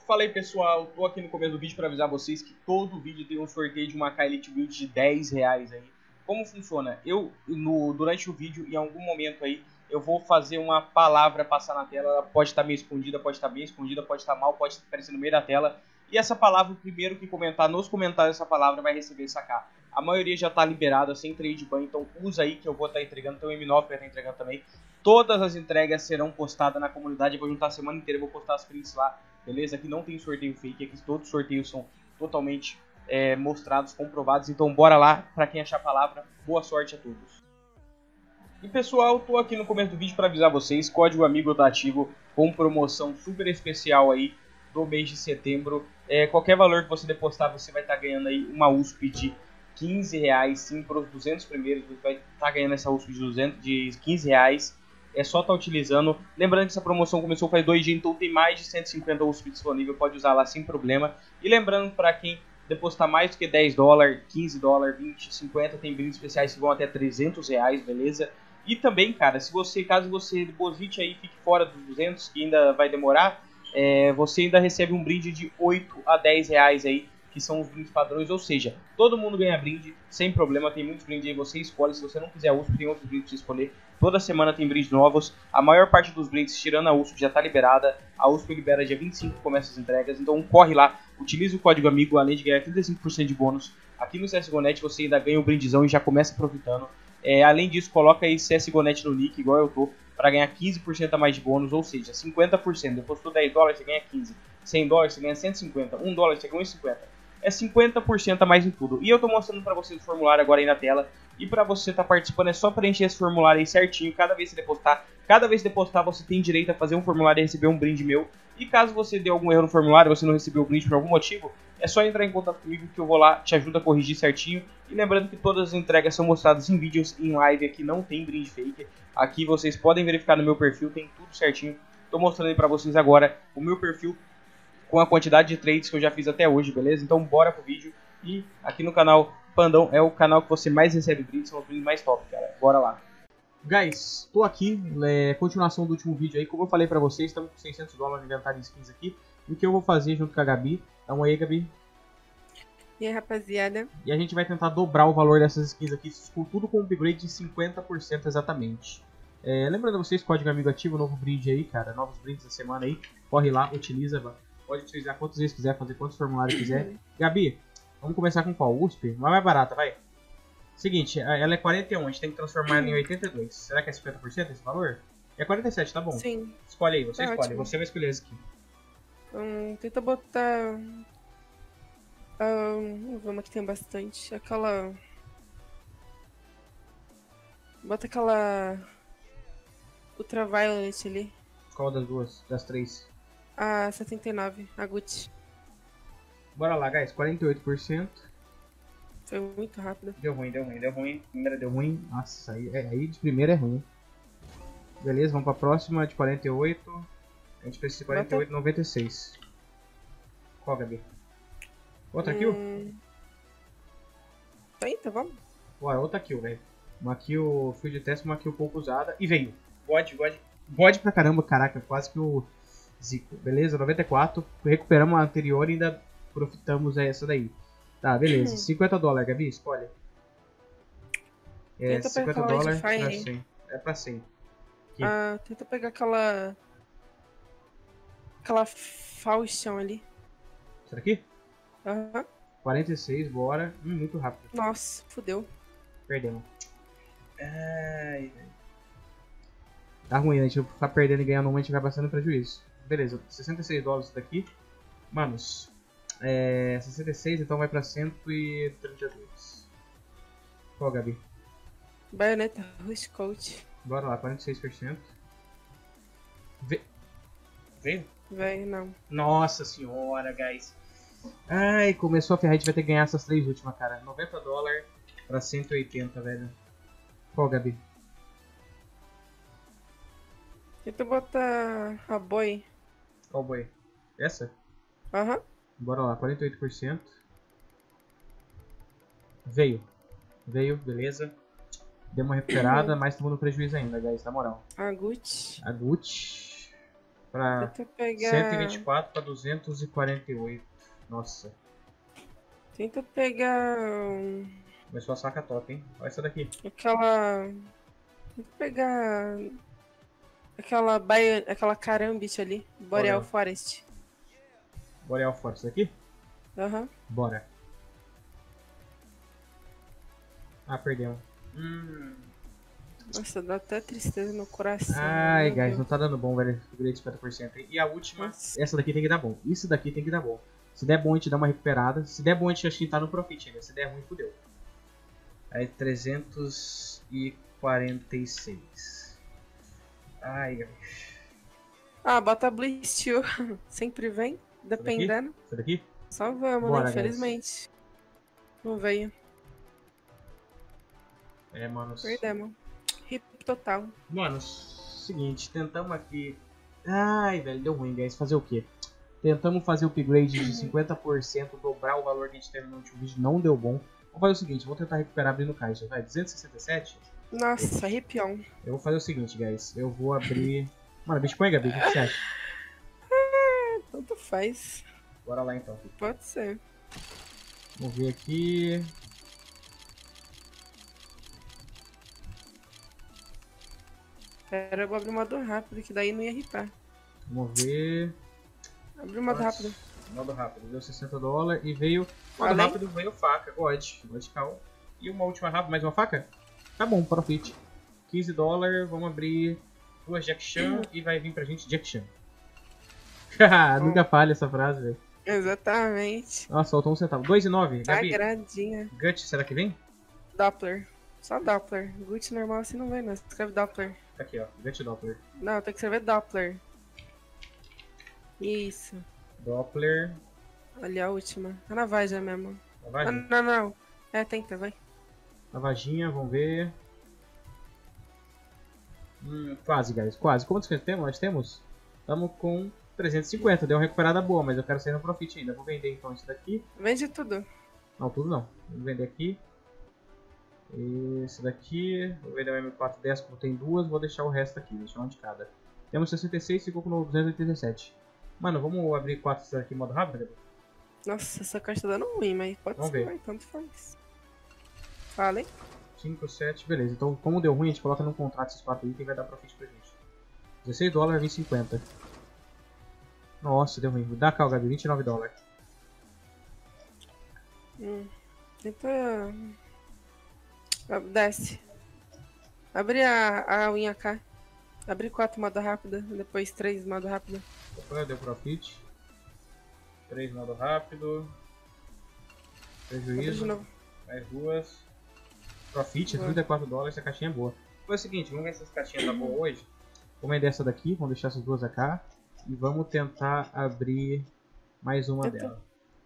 Fala aí pessoal, tô aqui no começo do vídeo para avisar vocês que todo vídeo tem um sorteio de uma AK Elite Build de R$10 aí. Como funciona? Durante o vídeo, em algum momento aí, eu vou fazer uma palavra passar na tela. Ela pode estar meio escondida, pode estar bem escondida, pode estar mal, pode estar aparecendo no meio da tela. E essa palavra, o primeiro que comentar nos comentários essa palavra vai receber essa AK. A maioria já está liberada, sem trade ban, então usa aí que eu vou estar entregando. Tem o M9 vai estar entregando também. Todas as entregas serão postadas na comunidade, eu vou juntar a semana inteira, vou postar as prints lá. Beleza? Aqui não tem sorteio fake, aqui todos os sorteios são totalmente mostrados, comprovados. Então bora lá, pra quem achar a palavra, boa sorte a todos. E pessoal, tô aqui no começo do vídeo para avisar vocês, código amigo tá ativo com promoção super especial aí do mês de setembro. Qualquer valor que você depositar, você vai estar ganhando aí uma USP de R$15, sim, para os 200 primeiros, você vai estar ganhando essa USP de R$15. É só estar utilizando. Lembrando que essa promoção começou faz 2 dias, então tem mais de 150 USP disponível. Pode usar lá sem problema. E lembrando, para quem depositar mais do que $10, $15, 20, 50, tem brindes especiais que vão até R$300, beleza? E também, cara, caso você deposite aí e fique fora dos 200, que ainda vai demorar, você ainda recebe um brinde de 8 a R$10 aí, que são os brindes padrões, ou seja, todo mundo ganha brinde, sem problema, tem muitos brindes aí, você escolhe, se você não quiser a USP, tem outros brindes pra você escolher, toda semana tem brindes novos, a maior parte dos brindes, tirando a USP, já tá liberada, a USP libera dia 25, começa as entregas, então corre lá, utilize o código amigo, além de ganhar 35% de bônus, aqui no CSGO.net você ainda ganha um brindezão e já começa aproveitando, além disso, coloca aí CSGO.net no nick, igual eu tô, para ganhar 15% a mais de bônus, ou seja, 50%, depositou $10, você ganha 15, $100, você ganha 150, $1, você ganha 1,50. É 50% a mais em tudo. E eu tô mostrando para vocês o formulário agora aí na tela. E para você estar participando é só preencher esse formulário aí certinho. Cada vez que você depositar, você tem direito a fazer um formulário e receber um brinde meu. E caso você dê algum erro no formulário, você não recebeu o brinde por algum motivo, é só entrar em contato comigo que eu vou lá, te ajudo a corrigir certinho. E lembrando que todas as entregas são mostradas em vídeos, em live, aqui não tem brinde fake. Aqui vocês podem verificar no meu perfil, tem tudo certinho. Tô mostrando aí para vocês agora o meu perfil com a quantidade de trades que eu já fiz até hoje, beleza? Então bora pro vídeo. E aqui no canal Pandão é o canal que você mais recebe brindes, são os brindes mais top, cara. Bora lá. Guys, tô aqui, continuação do último vídeo aí, como eu falei pra vocês, estamos com $600 no inventário de skins aqui. E o que eu vou fazer junto com a Gabi, dá uma aí, Gabi. E aí, rapaziada? E a gente vai tentar dobrar o valor dessas skins aqui, tudo com um upgrade de 50% exatamente. Lembrando a vocês, código amigo ativo, novo brinde aí, cara, novos brindes da semana aí. Corre lá, utiliza, pode utilizar quantas vezes quiser, fazer quantos formulários quiser. Gabi, vamos começar com qual? USP? Uma mais barata, vai. Seguinte, ela é 41, a gente tem que transformar ela em 82. Será que é 50% esse valor? É 47, tá bom. Sim. Escolhe aí, você Tá escolhe. ótimo. Você vai escolher essa aqui. Tenta botar... vamos ver uma que tem bastante. Aquela... Bota aquela... Ultraviolet ali. Qual das duas? Das três? A 79, a Gucci. Bora lá, guys. 48%. Foi muito rápido. Deu ruim. Primeira deu ruim. Nossa, aí de primeira é ruim. Beleza, vamos pra próxima de 48. A gente precisa de 48, 96. Qual, Gabi? Outra kill? Eita, vamos. Ué, outra kill, velho. Uma kill field test, uma kill pouco usada. E veio. God pra caramba, caraca. Quase que o Zico. Beleza, 94. Recuperamos a anterior e ainda profitamos essa daí. Tá, beleza. $50, Gabi, escolhe. Tenta pegar aquela $50 Edify pra aí. 100. É pra 100. Tenta pegar aquela... Aquela Falchion ali. Será aqui? Aham. 46, bora. Muito rápido. Nossa, fodeu. Perdemos. Ai, tá ruim, né? A gente vai ficar perdendo e ganhando uma, a gente vai passando prejuízo. Beleza, $66 isso daqui. Manos, 66, então vai pra 132. Qual, Gabi? Baioneta Rush Coach. Bora lá, 46%. Veio? Vai, não. Nossa senhora, guys. Ai, começou a ferrar, a gente vai ter que ganhar essas três últimas, cara. $90 pra 180, velho. Qual, Gabi? Tenta botar a Boy. Qual boi? Essa? Aham. Bora lá, 48%. Veio, beleza. Deu uma recuperada, mas estamos no prejuízo ainda, guys, na moral. A Gucci. A Gucci. Pra Tenta pegar... 124 pra 248. Nossa. Tenta pegar... Começou a saca top, hein? Olha essa daqui. Aquela... Tenta pegar... Aquela carambit ali. Boreal Forest. Boreal Force aqui? Aham. Bora. Ah, perdemos. Nossa, dá até tristeza no coração. Ai, meu guys, Deus. não tá dando bom, velho. Upgrade 50%. E a última, Nossa. essa daqui tem que dar bom. Isso daqui tem que dar bom. Se der bom, a gente dá uma recuperada. Se der bom, a gente acha que tá no profit ainda. Se der ruim, fudeu. Aí, 346. Ai, guys. Ah, bota Blue Steel. Sempre vem, dependendo. Essa daqui? Só vamos, Bora, né? Infelizmente. Não veio. É, mano. Perdemos. Hip total. Mano, seguinte, tentamos aqui. Ai, velho, deu ruim, guys. Fazer o quê? Tentamos fazer o upgrade de 50%, dobrar o valor que a gente teve no último vídeo, não deu bom. Vamos fazer o seguinte, vou tentar recuperar abrindo caixa, vai, 267? Nossa, arrepião. Eu vou fazer o seguinte, guys, eu vou abrir... Mano, Bitcoin, Gabi, o que você acha? Tanto faz. Bora lá então. Pode ser. Vamos ver aqui... Pera, eu vou abrir o modo rápido, que daí não ia ripar. Vamos ver... Abre o modo rápido. Modo rápido, deu 60 dólares e veio... Modo Além? rápido veio faca, God Cal. E uma última rápida, mais uma faca? Tá bom, profit. 15 dólares, vamos abrir 2 Jack Chan e vai vir pra gente Jack Chan. Nunca falha essa frase, velho. Exatamente. Nossa, faltou um centavo. 2,9, Gabi. Sagradinha. Gut, será que vem? Doppler. Só Doppler. Gut normal assim não vem, não. Escreve Doppler. Tá aqui, ó. Gut Doppler. Não, tem que escrever Doppler. Isso. Doppler. Ali a última. Tá na Vaja mesmo. Ah, Lavagem. não. É, tenta, vai. Lavaginha, vamos ver. Quase, guys. Quase. Quantos que temos? Nós temos? Estamos com 350. Deu uma recuperada boa, mas eu quero sair no profit ainda. Vou vender então isso daqui. Vende tudo. Não, tudo não. Vou vender aqui. Esse daqui. Vou vender o M410 como tem duas. Vou deixar o resto aqui. Deixar um de cada. Temos 66 e ficou com 287. Mano, vamos abrir 4 desses aqui em modo rápido? Nossa, essa caixa tá dando ruim, mas pode Vamos ser, ver. vai, tanto faz. Fala, hein? 5, 7, beleza. Então, como deu ruim, a gente coloca num contrato esses 4 itens e vai dar profit pra gente. 16 dólares, 20,50. Nossa, deu ruim. Dá cá, Gabi, 29 dólares. Tenta... Desce. Abre a unha cá. Abre 4 modo rápida, depois 3 modo rápida. Opa, deu profit. 3 modo rápido. Abre de Prejuízo. novo. Mais 2. Profit, Boa. 34 dólares, essa caixinha é boa. Foi o seguinte, vamos ver se essa caixinha tá boa hoje. Vamos vender essa daqui, vamos deixar essas duas AK. E vamos tentar abrir mais uma dela.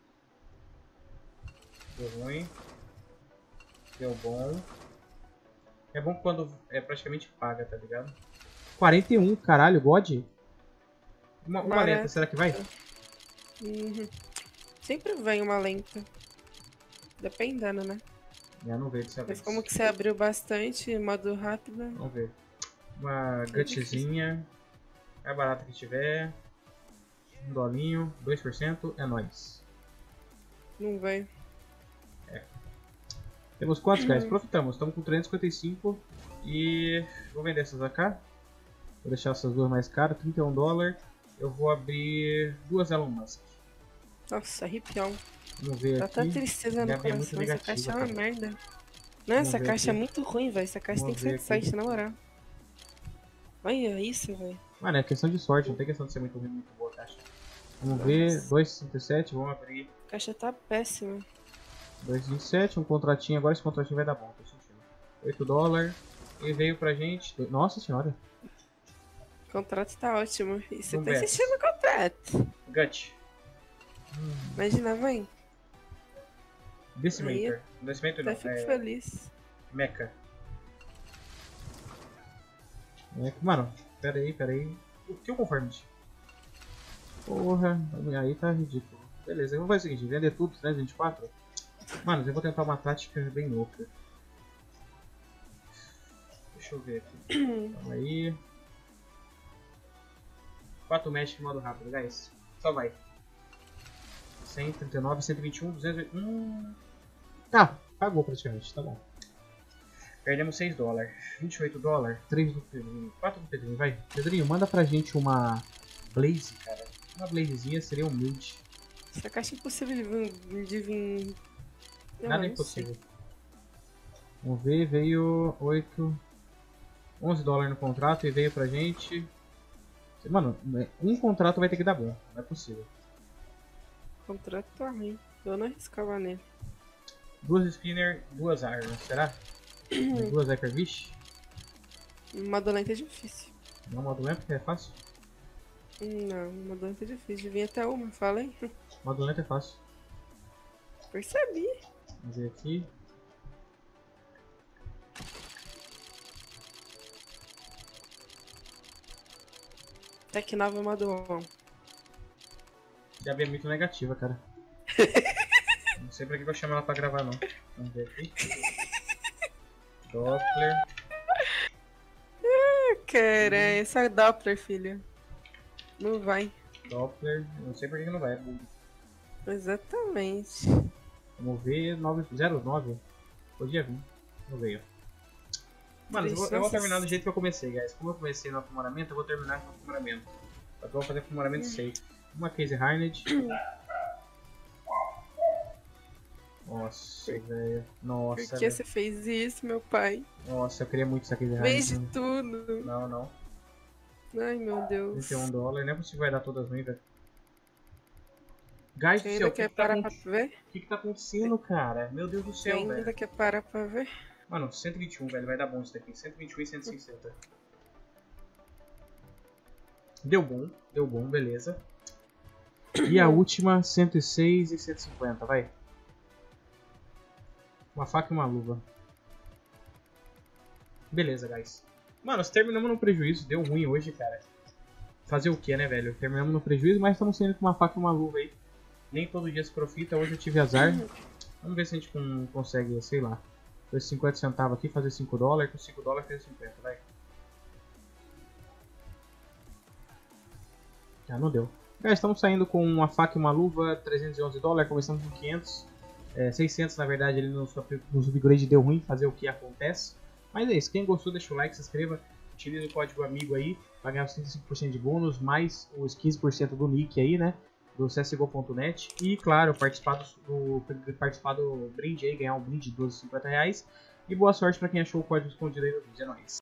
Deu ruim. Deu bom. É bom quando é praticamente paga, tá ligado? 41, caralho, God. Uma Parece. lenta, será que vai? Sempre vem uma lenta. Dependendo, né? Já não veio dessa vez. Mas como que você abriu bastante, modo rápido. Vamos ver. Uma gutzinha. É barata que tiver. Um dolinho, 2%, é nóis. Não veio. Temos quantos, guys? Profitamos, estamos com 355. E vou vender essas AK. Vou deixar essas duas mais caras, 31 dólares. Eu vou abrir duas Elon Musk. Nossa, arrepião. Vamos ver Dá aqui. até tristeza no Gabi é muito coração. Essa caixa é uma negativa, merda. Não, essa ver caixa é aqui. muito ruim, velho. Essa caixa Vamos tem que ver ser de aqui. site, na moral. Olha isso, velho. Mano, é questão de sorte, não tem questão de ser muito ruim, muito boa a caixa. Vamos ver, 2,67, vamos abrir A caixa tá péssima. 2,27, um contratinho, agora esse contratinho vai dar bom, tô sentindo. 8 dólares, e veio pra gente, nossa senhora. O contrato tá ótimo. E você Vamos tá ver. assistindo o contrato. Gut. Imagina, vem. Decimator. Decimator não, Até fico é feliz. Mecha. Mano, pera aí. O que eu conformity? Porra, aí tá ridículo. Beleza, eu vou fazer o seguinte, vender tudo, 324. Mano, eu vou tentar uma tática bem louca. Deixa eu ver aqui. Calma aí. 4 Magic modo rápido, guys. Só vai. 139, 121, 200... Ah, pagou praticamente, tá bom. Perdemos 6 dólares. 28 dólares. 3 do Pedrinho. 4 do Pedrinho, vai. Pedrinho, manda pra gente uma Blaze, cara. Uma Blazezinha seria humilde. Essa caixa é impossível de vir... Nada impossível. Vamos ver, veio 11 dólares no contrato e veio pra gente. Mano, um contrato vai ter que dar bom, não é possível. O contrato tá ruim. Eu não arriscava nele. 2 spinner, 2 armas, será? 2 Hypervish? Modo lento é difícil. Não, modo lento é fácil? Não, modo lento é difícil. De vir até uma, fala aí. Modo lento é fácil. Percebi. Vamos ver aqui. Tec 9 modo 1. Já é muito negativa, cara. Não sei pra que eu chamo ela pra gravar, não. Vamos ver aqui. Doppler. Cara, essa é Doppler, filho. Não vai. Doppler. Não sei por que não vai. É bug. Exatamente. Vamos ver, 909. Podia vir. Não veio. Mano, eu vou terminar do jeito que eu comecei, guys. Como eu comecei no aprimoramento, eu vou terminar com o aprimoramento. Eu vou fazer aprimoramento safe. Uma Case Harned. Nossa, velho. Nossa, Por que você fez isso, meu pai? Nossa, eu queria muito essa Case Fez de Harned. tudo. Não, não. Ai, meu Deus. 31 dólares. Não é possível que vai dar todas ruins, velho. Guys do Você céu, ainda quer parar pra ver? o que tá acontecendo, cara? Meu Deus do Você céu, ainda velho. quer parar pra ver? Mano, 121, velho. Vai dar bom isso daqui. 121 e 160. Deu bom, beleza. E a última, 106 e 150, vai. Uma faca e uma luva. Beleza, guys. Mano, nós terminamos no prejuízo. Deu ruim hoje, cara. Fazer o que, né, velho? Terminamos no prejuízo, mas estamos saindo com uma faca e uma luva aí. Nem todo dia se profita. Hoje eu tive azar. Vamos ver se a gente consegue, sei lá. Com 50 centavos aqui, fazer 5 dólares. Com 5 dólares, fazer 50, vai. Ah, não deu. Estamos saindo com uma faca e uma luva, 311 dólares, começamos com 500. 600 na verdade, ele nos upgrade deu ruim, fazer o que acontece. Mas é isso, quem gostou deixa o like, se inscreva. Utilize o código amigo aí, vai ganhar os 35% de bônus, mais os 15% do nick aí, né? Do csgo.net. E claro, participar do brinde aí, ganhar um brinde de R$12,50. E boa sorte para quem achou o código escondido aí no vídeo, é nóis.